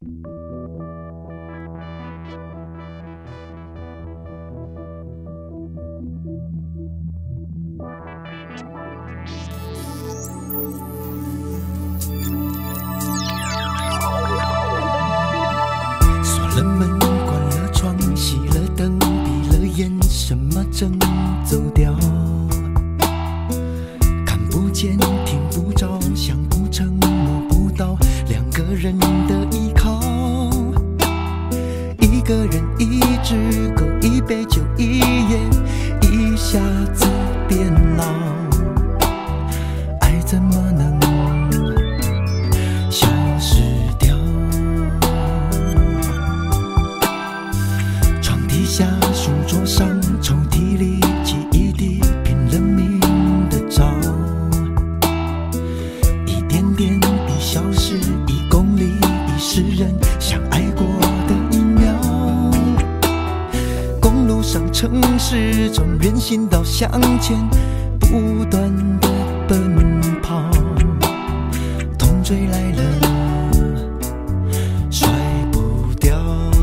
锁了门，关了窗，熄了灯，闭了眼，什么正走掉？看不见，听不着，想不成，摸不到，两个人的依靠。一个人一只狗，一杯酒，一夜，一下子变老。爱怎么能消失掉？床底下、书桌上、抽屉里，记忆里拼了命的找，一点点一小时，一公里一世人，相爱过的一秒。公路上、城市中，人行道向前，不断的奔跑，痛追来了，甩不掉。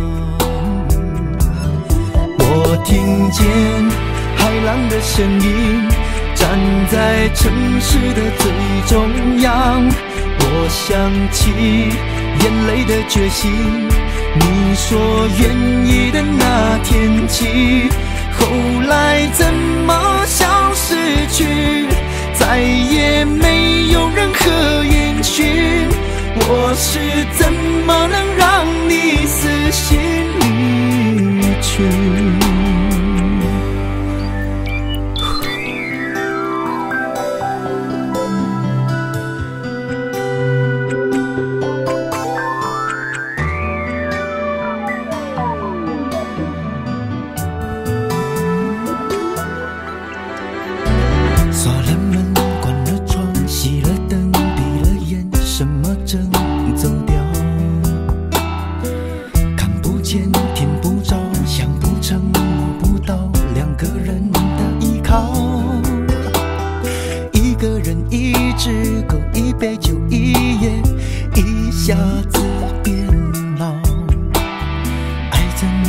我听见海浪的声音，站在城市的最中央。我想起眼泪的决心，你说愿意的那天起，后来怎么消失去，再也没有任何音讯。我是怎么能让你死心离去？锁了门，关了窗，熄了灯，闭了眼，什么正走掉？看不见，听不着，想不成，摸不到，两个人的依靠。一个人一只狗，一杯酒，一夜，一下子变老。爱怎么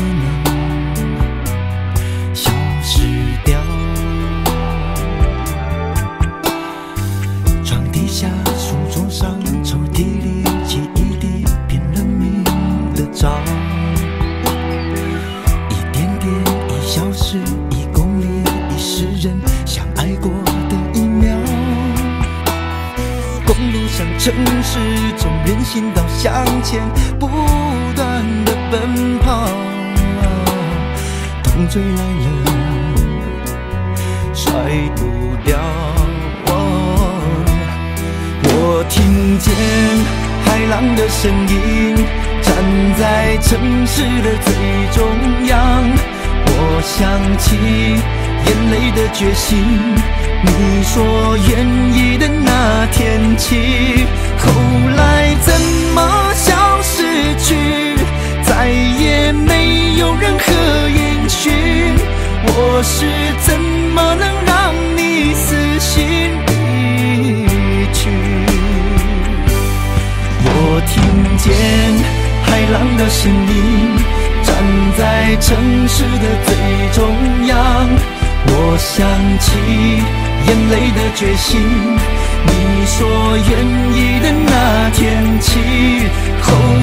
能消失掉？床底下、书桌上、抽屉里，记忆里拼了命的找，一点点一小时，一公里一世人，相爱过的一秒。公路上、城市中，人行道向前，不断的奔跑，痛追来了，甩不掉。我听见海浪的声音，站在城市的最中央。我想起眼泪的决心，你说愿意的那天起，后来怎么消失去，再也没有任何音讯。我是怎么能让你死心离去？我听见海浪的声音，站在城市的最中央。我想起眼泪的决心，你说愿意的那天起，后